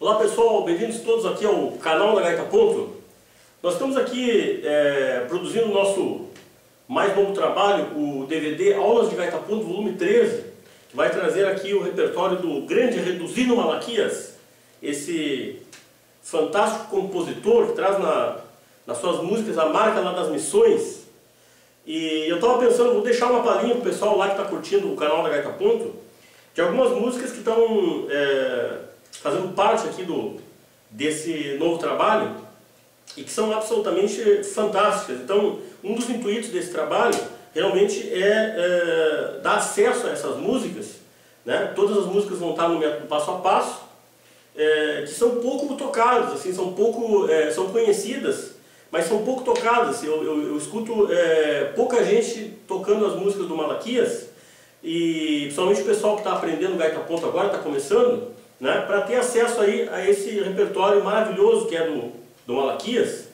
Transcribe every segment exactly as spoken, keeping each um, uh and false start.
Olá pessoal, bem-vindos todos aqui ao canal da Gaita Ponto. Nós estamos aqui é, produzindo o nosso mais novo trabalho, o D V D Aulas de Gaita Ponto, volume treze, que vai trazer aqui o repertório do grande Reduzino Malaquias, esse fantástico compositor que traz na, nas suas músicas a marca lá das missões. E eu estava pensando, vou deixar uma palhinha para o pessoal lá que está curtindo o canal da Gaita Ponto, de algumas músicas que estão é, fazendo parte aqui do, desse novo trabalho e que são absolutamente fantásticas. Então, um dos intuitos desse trabalho realmente é, é dar acesso a essas músicas, né? Todas as músicas vão estar no método passo a passo, é, que são pouco tocadas, assim, são pouco, é, são conhecidas, mas são pouco tocadas. Eu, eu, eu escuto é, pouca gente tocando as músicas do Malaquias, e principalmente o pessoal que está aprendendo Gaita Ponto agora, está começando, né, para ter acesso aí a esse repertório maravilhoso que é do, do Malaquias.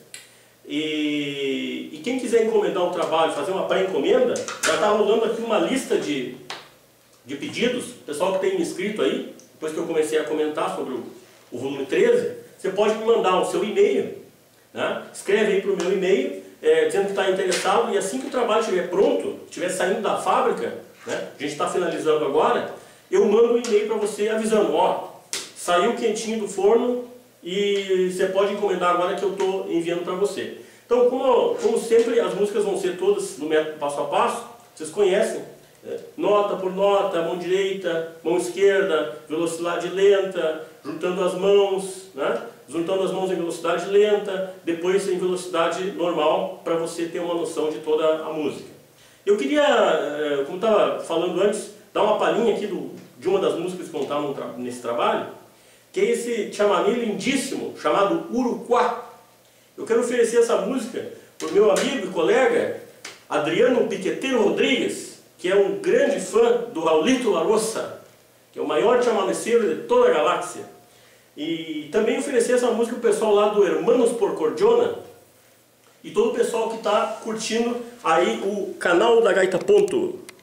E, e quem quiser encomendar um trabalho, fazer uma pré-encomenda, já está rolando aqui uma lista de, de pedidos. O pessoal que tem me inscrito aí, depois que eu comecei a comentar sobre o, o volume treze, você pode me mandar o seu e-mail, né? Escreve aí para o meu e-mail, é, dizendo que está interessado, e assim que o trabalho estiver pronto, estiver saindo da fábrica, né? A gente está finalizando agora, eu mando um e-mail para você avisando, ó, saiu quentinho do forno e você pode encomendar agora que eu estou enviando para você. Então, como, como sempre, as músicas vão ser todas no método passo a passo, vocês conhecem, é, nota por nota, mão direita, mão esquerda, velocidade lenta, juntando as mãos, né? Juntando as mãos em velocidade lenta, depois em velocidade normal, para você ter uma noção de toda a música. Eu queria, como estava falando antes, dar uma palhinha aqui do, de uma das músicas que vão estar no, nesse trabalho, que é esse chamamé lindíssimo, chamado Uruquá. Eu quero oferecer essa música para o meu amigo e colega Adriano Piqueteiro Rodrigues, que é um grande fã do Raulito La Roça, que é o maior chamameceiro de toda a galáxia. E também oferecer essa música para o pessoal lá do Hermanos por Cordiona, e todo o pessoal que está curtindo aí o canal da Gaita Ponto.